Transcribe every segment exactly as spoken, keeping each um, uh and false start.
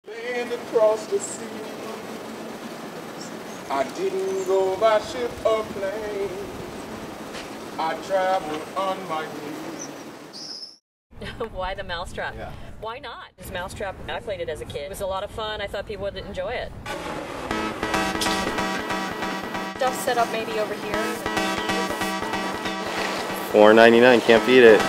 Land across the sea. I didn't go by ship or plane. I traveled on my knees. Why the mousetrap? Yeah. Why not? This mousetrap, I played it as a kid. It was a lot of fun. I thought people would enjoy it. Stuff set up maybe over here. four ninety-nine, can't beat it.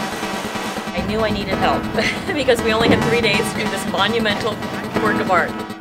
I knew I needed help because we only had three days to do this monumental work of art.